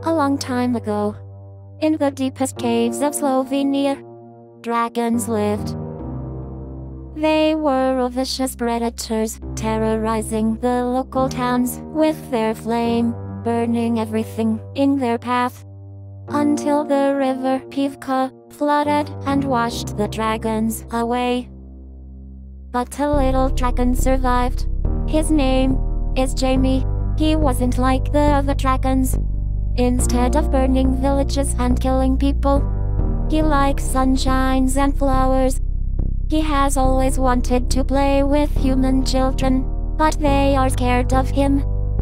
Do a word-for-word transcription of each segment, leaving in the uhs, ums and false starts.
A long time ago, in the deepest caves of Slovenia, dragons lived. They were vicious predators, terrorizing the local towns with their flame, burning everything in their path, until the river Pivka flooded and washed the dragons away. But a little dragon survived. His name is Jamie. He wasn't like the other dragons. Instead of burning villages and killing people, he likes sunshines and flowers. He has always wanted to play with human children, but they are scared of him.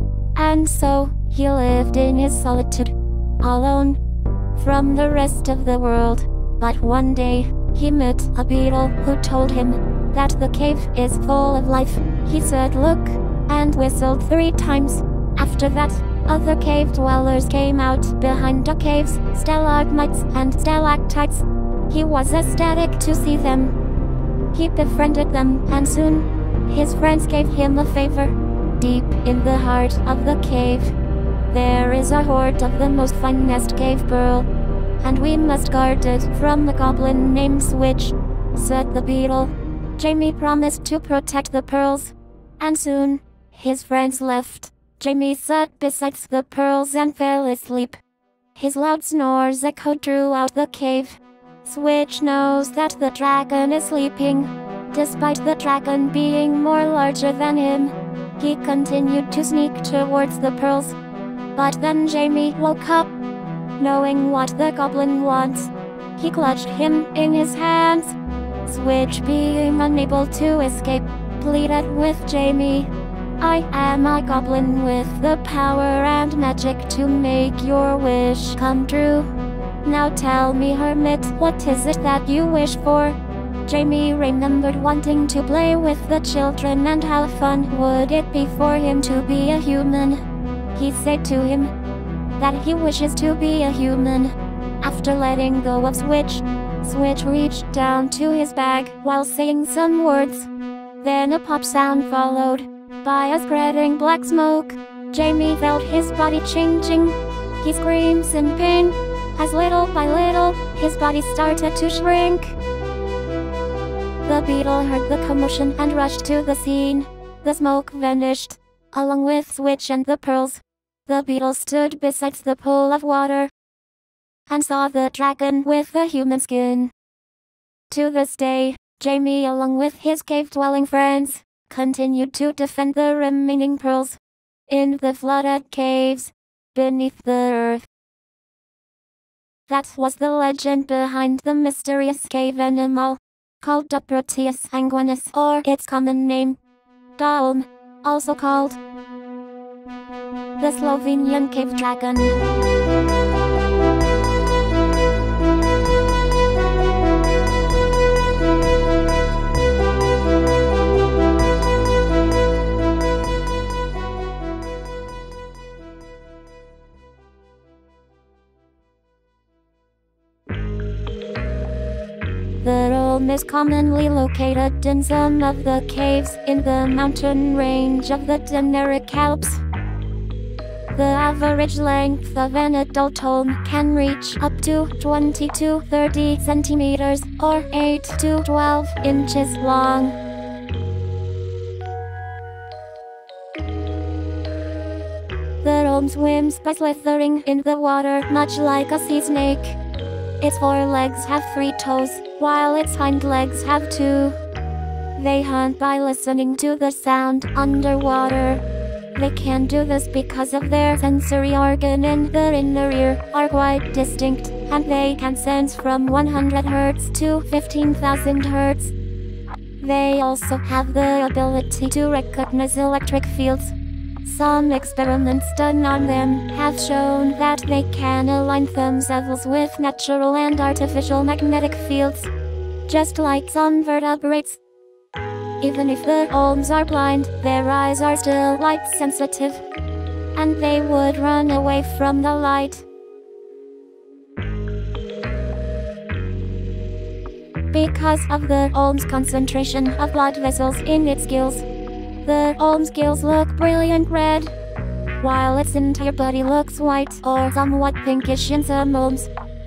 And so, he lived in his solitude, alone from the rest of the world. But one day, he met a beetle who told him that the cave is full of life. He said look, and whistled three times. After that, other cave dwellers came out behind the caves, stalagmites and stalactites. He was ecstatic to see them. He befriended them, and soon, his friends gave him a favor. Deep in the heart of the cave, there is a hoard of the most finest cave pearl, and we must guard it from the goblin named Switch, said the beetle. Jamie promised to protect the pearls, and soon, his friends left. Jamie sat beside the pearls and fell asleep. His loud snores echoed throughout the cave. Switch knows that the dragon is sleeping. Despite the dragon being more larger than him, he continued to sneak towards the pearls. But then Jamie woke up, knowing what the goblin wants. He clutched him in his hands. Switch, being unable to escape, pleaded with Jamie. I am a goblin with the power and magic to make your wish come true. Now tell me, hermit, what is it that you wish for? Jamie remembered wanting to play with the children and how fun would it be for him to be a human. He said to him that he wishes to be a human. After letting go of Switch, Switch reached down to his bag while saying some words. Then a pop sound followed by a spreading black smoke. Jamie felt his body changing. He screams in pain, as little by little, his body started to shrink. The beetle heard the commotion and rushed to the scene. The smoke vanished, along with Switch and the pearls. The beetle stood beside the pool of water and saw the dragon with the human skin. To this day, Jamie, along with his cave-dwelling friends, continued to defend the remaining pearls in the flooded caves beneath the earth. That was the legend behind the mysterious cave animal called the Proteus sanguinis, or its common name, Daum, also called the Slovenian cave dragon. The Daum is commonly located in some of the caves in the mountain range of the Dinaric Alps. The average length of an adult Daum can reach up to twenty to thirty centimeters or eight to twelve inches long. The Daum swims by slithering in the water much like a sea snake. Its forelegs have three toes, while its hind legs have two. They hunt by listening to the sound underwater. They can do this because of their sensory organ in the inner ear are quite distinct, and they can sense from one hundred hertz to fifteen thousand hertz. They also have the ability to recognize electric fields. Some experiments done on them have shown that they can align themselves with natural and artificial magnetic fields, just like some vertebrates. Even if the Daums are blind, their eyes are still light sensitive, and they would run away from the light. Because of the Daum's concentration of blood vessels in its gills, the Daum's gills look brilliant red. while its entire body looks white or somewhat pinkish in some homes.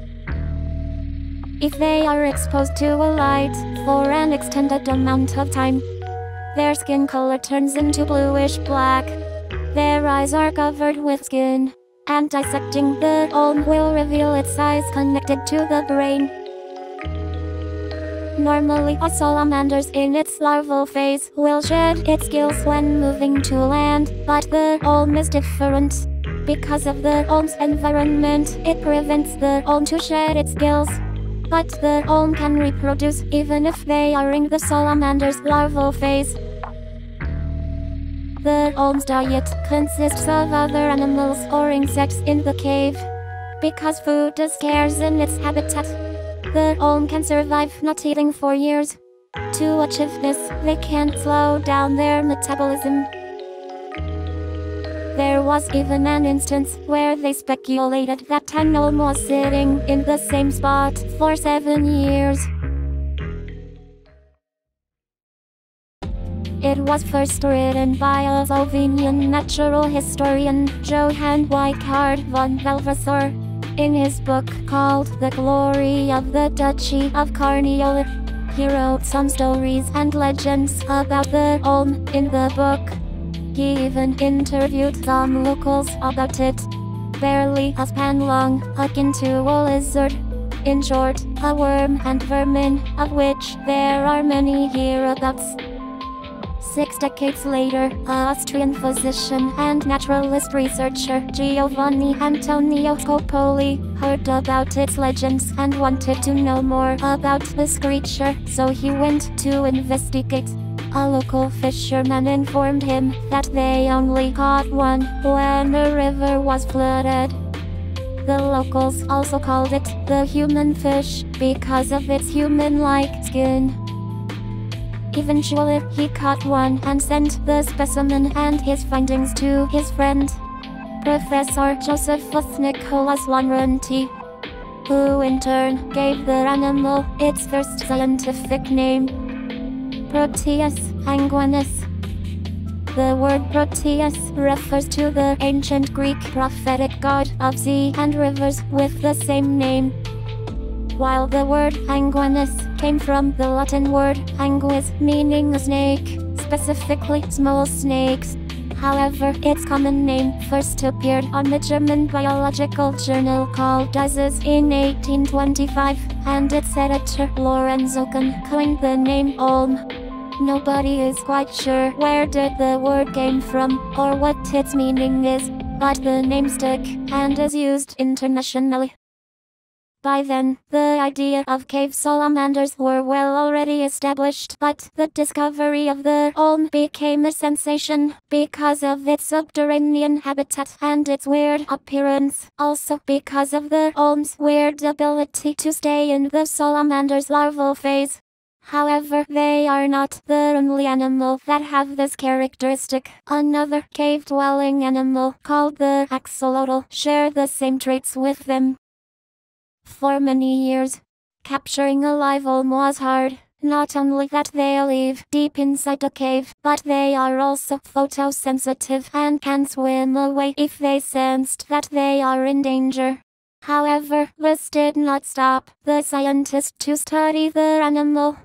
If they are exposed to a light for an extended amount of time, their skin color turns into bluish black. Their eyes are covered with skin, and dissecting the ulm will reveal its size connected to the brain. Normally, a salamander in its larval phase will shed its gills when moving to land, but the ulm is different. Because of the ulm's environment, it prevents the ulm to shed its gills. But the ulm can reproduce even if they are in the salamander's larval phase. The ulm's diet consists of other animals or insects in the cave. Because food is scarce in its habitat, the ulm can survive not eating for years. To achieve this, they can slow down their metabolism. There was even an instance where they speculated that an ulm was sitting in the same spot for seven years. It was first written by a Slovenian natural historian, Johann Weikart von Velvassor, in his book called The Glory of the Duchy of Carniola. He wrote some stories and legends about the ulm in the book. He even interviewed some locals about it. Barely a span long, akin to a lizard. In short, a worm and vermin, of which there are many hereabouts. Six decades later, an Austrian physician and naturalist researcher, Giovanni Antonio Scopoli, heard about its legends and wanted to know more about this creature, so he went to investigate. A local fisherman informed him that they only caught one when a river was flooded. The locals also called it the human fish because of its human-like skin. Eventually, he caught one and sent the specimen and his findings to his friend, Professor Josephus Nicholas Laurenti, who in turn gave the animal its first scientific name, Proteus anguinus. The word Proteus refers to the ancient Greek prophetic god of sea and rivers with the same name, while the word anguinus came from the Latin word anguis, meaning a snake, specifically small snakes. However, its common name first appeared on the German biological journal called Dices in eighteen twenty-five, and its editor Lorenzo Kuhn coined the name ulm. Nobody is quite sure where did the word came from or what its meaning is, but the name stuck and is used internationally. By then, the idea of cave salamanders were well already established, but the discovery of the ulm became a sensation because of its subterranean habitat and its weird appearance, also because of the ulm's weird ability to stay in the salamander's larval phase. However, they are not the only animal that have this characteristic. Another cave-dwelling animal called the axolotl share the same traits with them. For many years, capturing a live ulm was hard. Not only that they live deep inside the cave, but they are also photosensitive and can swim away if they sensed that they are in danger. However, this did not stop the scientists to study the animal.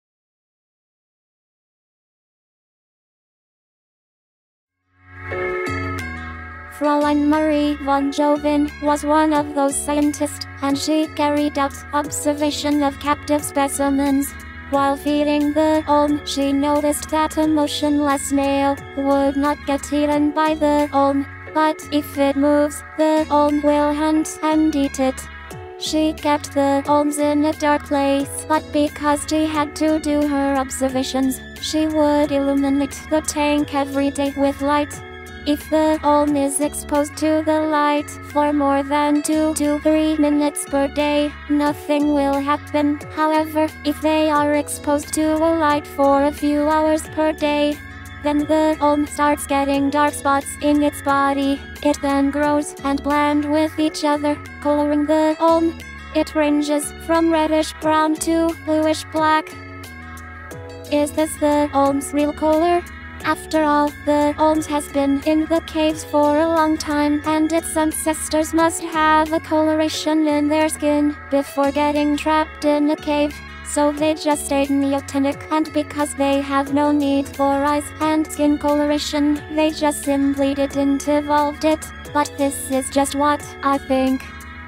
Fräulein Marie von Joven was one of those scientists, and she carried out observation of captive specimens. While feeding the ulm, she noticed that a motionless snail would not get eaten by the ulm, but if it moves, the ulm will hunt and eat it. She kept the ulms in a dark place, but because she had to do her observations, she would illuminate the tank every day with light. If the ulm is exposed to the light for more than two to three minutes per day, nothing will happen. However, if they are exposed to a light for a few hours per day, then the ulm starts getting dark spots in its body. It then grows and blend with each other, coloring the ulm. It ranges from reddish brown to bluish black. Is this the ulm's real color? After all, the Olms has been in the caves for a long time, and its ancestors must have a coloration in their skin before getting trapped in a cave. So they just stayed neotenic, and because they have no need for eyes and skin coloration, they just simply didn't evolve it. But this is just what I think.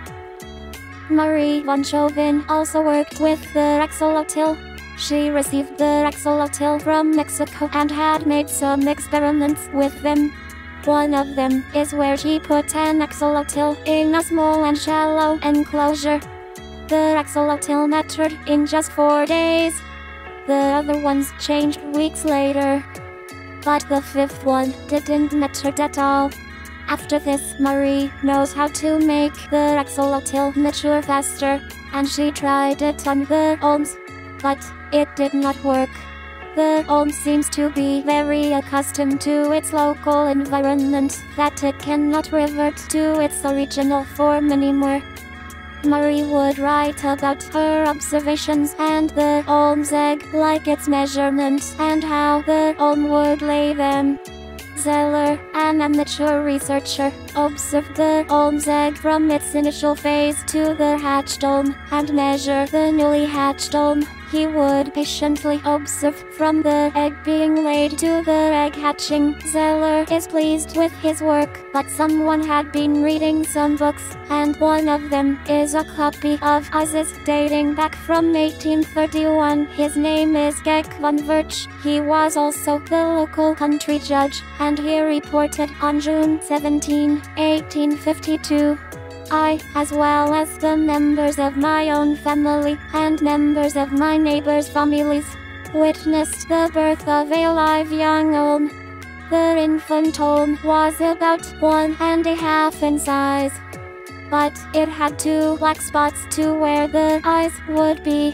Marie von Chauvin also worked with the axolotl. She received the axolotl from Mexico and had made some experiments with them. One of them is where she put an axolotl in a small and shallow enclosure. The axolotl matured in just four days. The other ones changed weeks later. But the fifth one didn't mature at all. After this, Marie knows how to make the axolotl mature faster, and she tried it on the Olms, but it did not work. The Olm seems to be very accustomed to its local environment, that it cannot revert to its original form anymore. Marie would write about her observations and the Olm's egg, like its measurements and how the Olm would lay them. Zeller, an amateur researcher, observed the Olm's egg from its initial phase to the hatched Olm and measure the newly hatched Olm. He would patiently observe from the egg being laid to the egg hatching. Zeller is pleased with his work, but someone had been reading some books, and one of them is a copy of Isis dating back from eighteen thirty-one. His name is Geck von Virch. He was also the local country judge, and he reported on June seventeenth, eighteen fifty-two. I, as well as the members of my own family and members of my neighbors' families, witnessed the birth of a live young Olm. The infant Olm was about one and a half in size, but it had two black spots to where the eyes would be.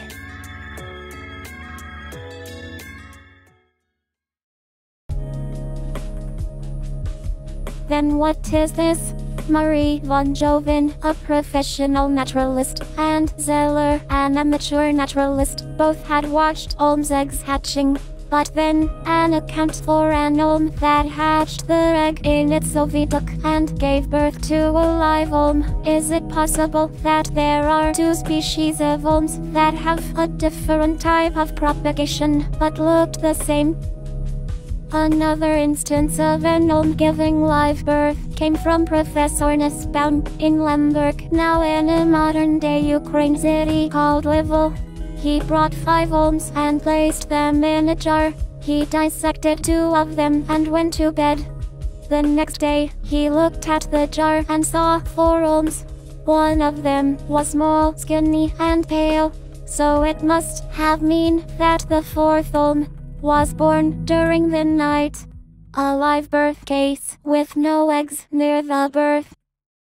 Then what is this? Marie von Chauvin, a professional naturalist, and Zeller, an amateur naturalist, both had watched Olm's eggs hatching. But then, an account for an Olm that hatched the egg in its oviduct and gave birth to a live Olm. Is it possible that there are two species of Olms that have a different type of propagation but looked the same? Another instance of an Olm giving live birth came from Professor Nussbaum in Lemberg, now in a modern-day Ukraine city called Lviv. He brought five Olms and placed them in a jar. He dissected two of them and went to bed. The next day, he looked at the jar and saw four Olms. One of them was small, skinny, and pale, so it must have mean that the fourth Olm was born during the night. A live birth case with no eggs near the birth.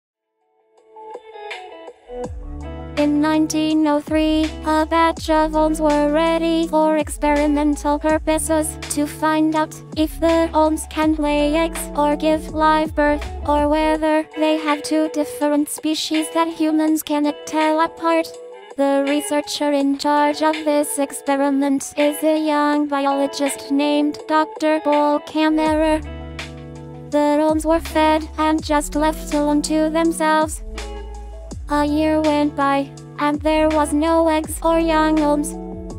In nineteen oh three, a batch of Olms were ready for experimental purposes to find out if the Olms can lay eggs or give live birth, or whether they have two different species that humans cannot tell apart. The researcher in charge of this experiment is a young biologist named Doctor Paul Kammerer. The Olms were fed and just left alone to themselves. A year went by, and there was no eggs or young Olms.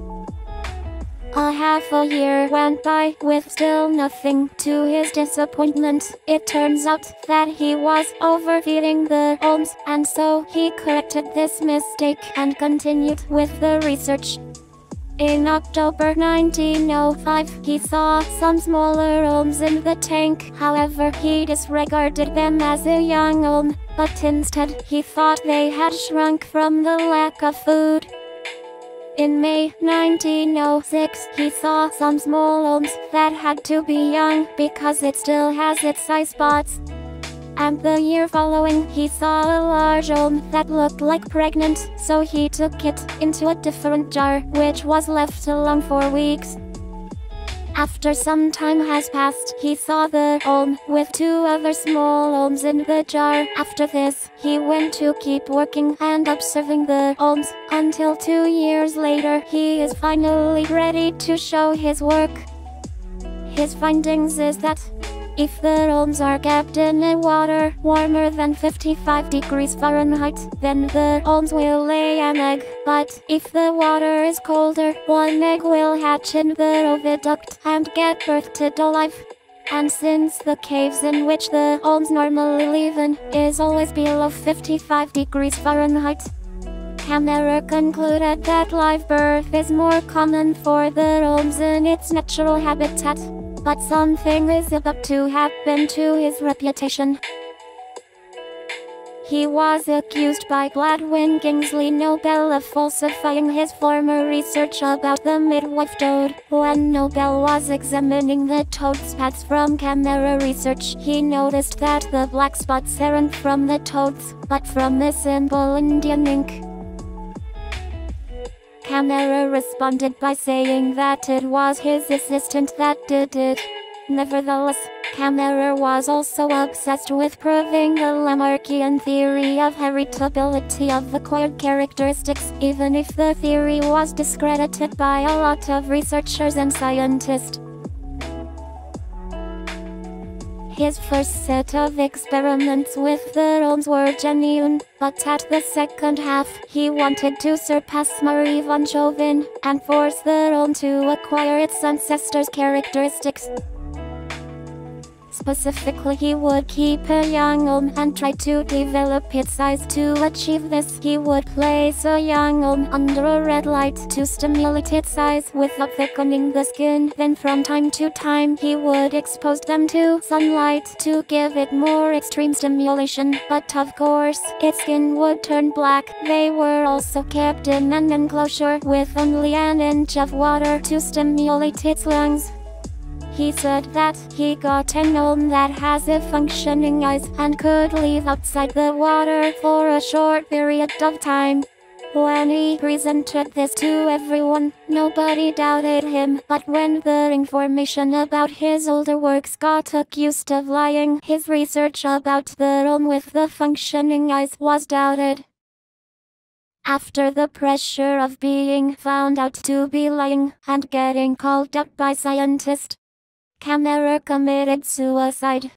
A half a year went by with still nothing. To his disappointment, it turns out that he was overfeeding the Olms, and so he corrected this mistake and continued with the research. In October nineteen oh five, he saw some smaller Olms in the tank. However, he disregarded them as a young Olm, but instead he thought they had shrunk from the lack of food. In May nineteen oh six, he saw some small Olms that had to be young because it still has its eye spots. And the year following, he saw a large Olm that looked like pregnant, so he took it into a different jar, which was left alone for weeks. After some time has passed, he saw the Olm with two other small Olms in the jar. After this, he went to keep working and observing the Olms, until two years later he is finally ready to show his work. his findings is that if the olms are kept in a water warmer than fifty-five degrees Fahrenheit, then the olms will lay an egg. But if the water is colder, one egg will hatch in the oviduct and get birthed alive. And since the caves in which the olms normally live in is always below fifty-five degrees Fahrenheit, Kammerer concluded that live birth is more common for the olms in its natural habitat. But something is about to happen to his reputation. He was accused by Gladwin Kingsley Nobel of falsifying his former research about the midwife toad. When Nobel was examining the toad spots from Kammerer research, he noticed that the black spots aren't from the toads, but from the simple Indian ink. Kammerer responded by saying that it was his assistant that did it. Nevertheless, Kammerer was also obsessed with proving the Lamarckian theory of heritability of acquired characteristics, even if the theory was discredited by a lot of researchers and scientists. His first set of experiments with the olms were genuine, but at the second half, he wanted to surpass Marie von Chauvin and force the olm to acquire its ancestors' characteristics. Specifically, he would keep a young olm and try to develop its size. To achieve this, he would place a young olm under a red light to stimulate its size without thickening the skin. Then from time to time, he would expose them to sunlight to give it more extreme stimulation. But of course, its skin would turn black. They were also kept in an enclosure with only an inch of water to stimulate its lungs. He said that he got an olm that has a functioning eyes and could live outside the water for a short period of time. When he presented this to everyone, nobody doubted him, but when the information about his older works got accused of lying, his research about the olm with the functioning eyes was doubted. After the pressure of being found out to be lying and getting called out by scientists, Kammerer committed suicide.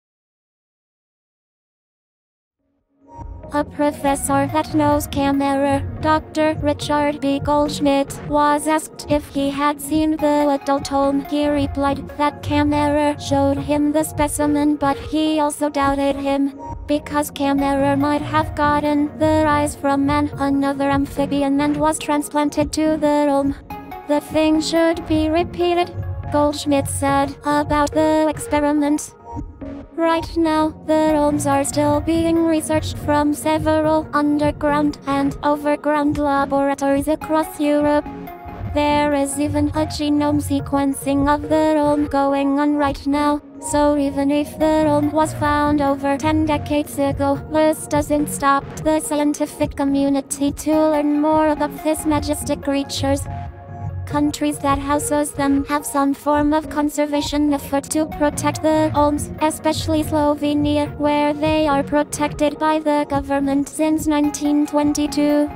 A professor that knows Kammerer, Doctor Richard B. Goldschmidt, was asked if he had seen the adult olm. He replied that Kammerer showed him the specimen, but he also doubted him, because Kammerer might have gotten the eyes from man, another amphibian, and was transplanted to the olm. The thing should be repeated, Goldschmidt said about the experiment. Right now, the olms are still being researched from several underground and overground laboratories across Europe. There is even a genome sequencing of the olm going on right now, so even if the olm was found over ten decades ago, this doesn't stop the scientific community to learn more about these majestic creatures. Countries that houses them have some form of conservation effort to protect the olms, especially Slovenia, where they are protected by the government since nineteen twenty-two.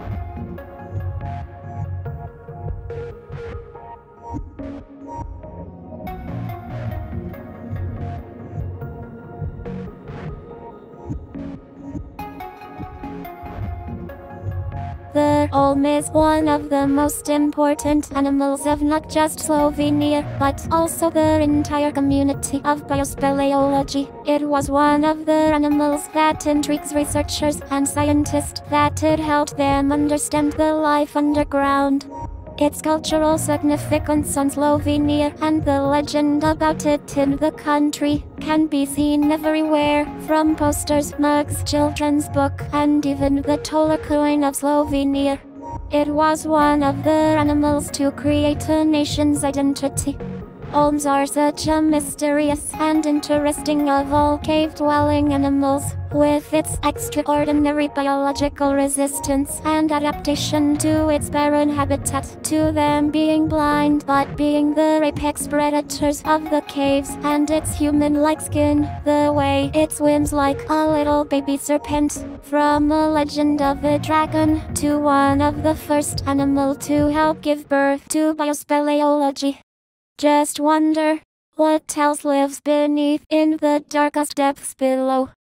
The olm is one of the most important animals of not just Slovenia, but also the entire community of biospeleology. It was one of the animals that intrigues researchers and scientists, that it helped them understand the life underground. Its cultural significance on Slovenia and the legend about it in the country can be seen everywhere, from posters, mugs, children's book, and even the Tolar coin of Slovenia. It was one of the animals to create a nation's identity. Olms are such a mysterious and interesting of all cave-dwelling animals, with its extraordinary biological resistance and adaptation to its barren habitat, to them being blind but being the apex predators of the caves, and its human-like skin, the way it swims like a little baby serpent, from a legend of a dragon to one of the first animal to help give birth to biospeleology. Just wonder, What else lives beneath in the darkest depths below?